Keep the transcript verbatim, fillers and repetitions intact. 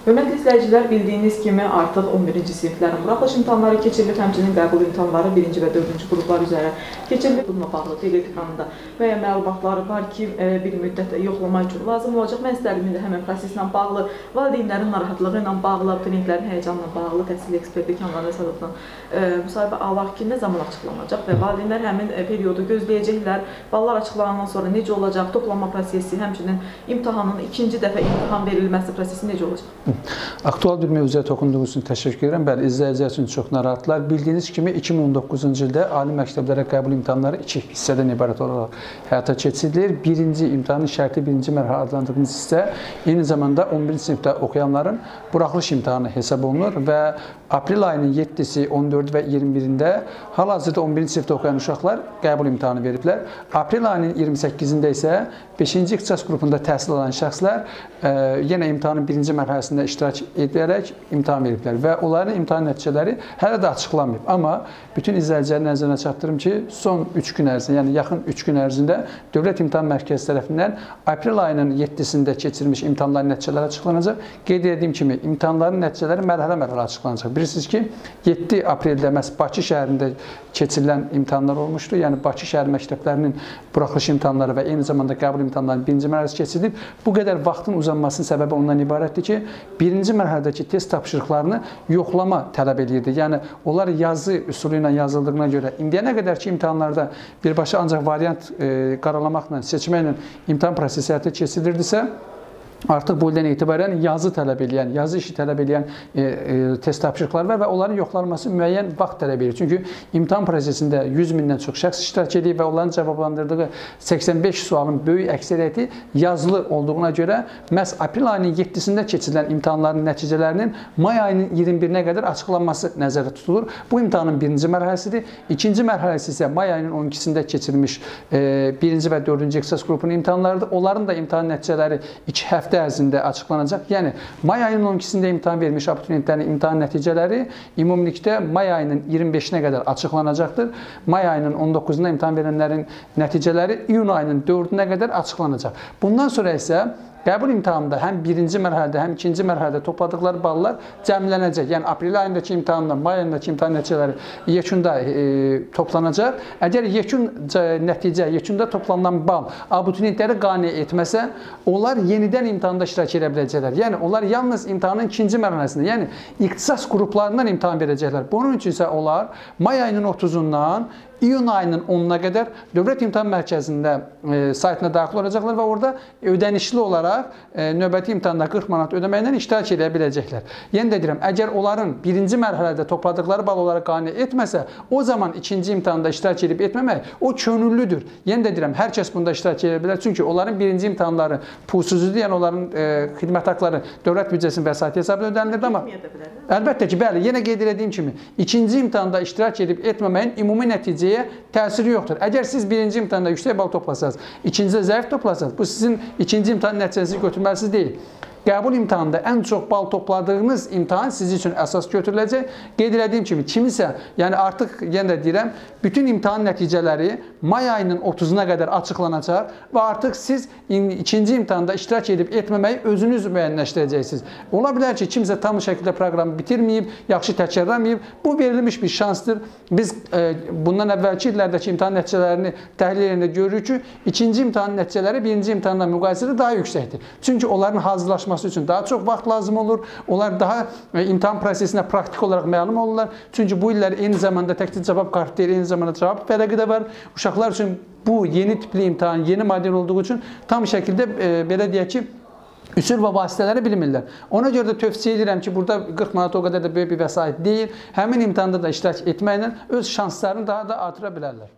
Hörmətli izləyicilər, bildiyiniz kimi artıq on birinci siniflərin buraxılış imtahanları keçirilir, həmçinin qəbul imtahanları birinci və dördüncü qruplar üzrə keçirilir. Bununla bağlı teleekranında müəyyən məlumatları var ki, bir müddət yoxlama üçün lazım olacaq. Mən istərdim indi həmin proseslə bağlı, valideynlərin narahatlığı ilə bağlı, abituriyentlərin həyəcanla bağlı, təhsil eksperti Kəmran Rəsadovdan müsahibə alaq ki, nə zaman açıqlanacaq və valideynlər həmin periodu gözləyəcəklər. Ballar açıqlanandan sonra necə olacaq, toplama prosesi, həmçinin imtahanın ikinci dəfə imtahan verilməsi prosesi necə olacaq? Aktual bir mövzuya toxunduğunuz üçün təşəkkür edirəm. Bəli, izləyicilər üçün çox narahatlar. Bildiyiniz kimi iki min on doqquzuncu ildə ali məktəblərə qəbul imtahanları iki hissədən ibarət olaraq həyata keçirilir. Birinci imtahanın şərti birinci mərhələ adlandırdığımız hissə eyni zamanda on birinci sinifdə oxuyanların buraxılış imtahanı hesab olunur və aprel ayının yeddisi, on dördü və iyirmi birində hal-hazırda on birinci sinifdə oxuyan uşaqlar qəbul imtahanı veriblər. Aprel ayının iyirmi səkkizində isə beşinci ixtisas qrupunda təhsil alan şəxslər e, yenə imtahanın birinci mərhələsində iştirak edərək imtahan veriblər və onların imtahan nəticələri hələ də açıqlanmayıb. Amma bütün izləyicilərin nəzərinə çatdırım ki, son üç gün ərzində, yəni yaxın üç gün ərzində Dövlət İmtahan Mərkəzi tərəfindən aprel ayının yeddisində keçirilmiş imtahanların nəticələri açıqlanacaq. Qeyd etdiyim kimi, imtahanların nəticələri mərhələ-mərhələ açıqlanacaq. Bilirsiniz ki, yeddi apreldə məhz Bakı şəhərində keçirilən imtahanlar olmuşdu. Yəni, Bakı şəhər məktəblərinin buraxılış imtahanları və eyni zamanda qəbul imtahanlarının birinci mərhələsi keçirilib. Bu qədər vaxtın uzanmasının səbəbi ondan ibarətdir ki, birinci mərhələdəki test tapşırıqlarını yoxlama tələb edirdi. Yəni, onlar yazı üsulu ilə yazıldığına görə, indiyənə qədər ki, imtahanlarda birbaşa ancaq variant e, qaralamaqla, seçməklə imtahan prosesi həyata keçirilirdisə, artıq bu ildən etibarən yazı tələb edən, yazı işi tələb edən e, e, test tapşırıqları var və onların yoxlanması müəyyən vaxt tələb edir. Çünki imtahan prosesində yüz mindən çox şəxs iştirak edir və onların cavablandırdığı səksən beş sualın böyük əksəriyyəti yazılı olduğuna görə məhz aprel ayının yeddisində keçirilən imtahanların nəticələrinin may ayının iyirmi birinə qədər açıqlanması nəzərdə tutulur. Bu imtahanın birinci mərhələsidir. İkinci mərhələsi isə may ayının on ikisində keçirilmiş e, birinci və dördüncü ixtisas qrupunun imtahanlarıdır. Onların da imtahan nəticələri iki həftə ərzində açıqlanacaq. Yəni, may ayının on ikisində imtahan vermiş abituriyentlərin imtahan nəticələri ümumilikdə may ayının iyirmi beşinə qədər açıqlanacaqdır. May ayının on doqquzunda imtahan verənlərin nəticələri iyun ayının dördünə qədər açıqlanacaq. Bundan sonra isə qəbul imtahanında həm birinci mərhələdə, həm ikinci mərhələdə topladıqları ballar cəmlənəcək. Yəni, aprel ayındakı imtahanla may ayındakı imtahan nəticələri yekunda e, toplanacaq. Əgər yekun nəticə, yekunda toplanan bal abituriyentləri qane etməsə, onlar yenidən imtahanda iştirak edə biləcəklər. Yəni, onlar yalnız imtahanın ikinci mərhələsində, yəni ixtisas qruplarından imtahan verəcəklər. Bunun üçün isə onlar may ayının otuzundan iyun ayının onuna qədər Dövlət İmtahan Mərkəzində e, saytına daxil olacaqlar və orada ödənişli olaraq e, növbəti imtahanda qırx manat ödəməklə iştirak edə biləcəklər. Yenə də deyirəm, əgər onların birinci mərhələdə topladıqları bal olaraq qane etməsə, o zaman ikinci imtahanda iştirak edib etməmək o könüllüdür. Yenə də deyirəm, hər kəs bunda iştirak edə bilər. Çünki onların birinci imtahanları pulsuzdur, yəni onların e, xidmət haqları dövlət büdcəsinin vəsait hesabına ödənilirdi. Amma əlbəttə ki, bəli, yenə qeyd etdiyim kimi, ikinci imtahanda iştirak edib etməməyin ümumi nəticə təsiri yoxdur. Əgər siz birinci imtahanda yüksək bal toplasanız, ikincidə zəif toplasanız, bu sizin ikinci imtahan nəticənizi götürməlisiniz deyil. Qəbul imtahanında ən çox bal topladığınız imtahan siz üçün əsas götürüləcək. Qeyd etdiyim kimi, kimisə, yəni artıq yenə də deyirəm, bütün imtahan nəticələri may ayının otuzuna qədər açıqlanacaq və artıq siz ikinci imtahanda iştirak edib etməməyi özünüz müəyyənləşdirəcəksiniz. Ola bilər ki, kimsə tam şəkildə proqramı bitirməyib, yaxşı təkrarlamayıb. Bu verilmiş bir şansdır. Biz e, bundan əvvəlki illərdəki imtahan nəticələrini təhlil edəndə görürük ki, ikinci imtahan nəticələri birinci imtahanla müqayisədə daha yüksəkdir. Çünki onların hazırlaşması üçün daha çox vaxt lazım olur. Onlar daha e, imtahan prosesinə praktik olaraq məlum olurlar. Çünki bu illər eyni zamanda təkcə cavab kartı deyil, eyni zamanda cavab vərəqi də var. Uşaqlar üçün bu yeni tipli imtahan, yeni model olduğu üçün tam şəkildə e, belə deyək ki, üsul və vasitələri bilmirlər. Ona görə də tövsiyə edirəm ki, burada qırx manat o qədər də böyük bir vəsait deyil. Həmin imtahanda da iştirak etməklə öz şanslarını daha da artıra bilərlər.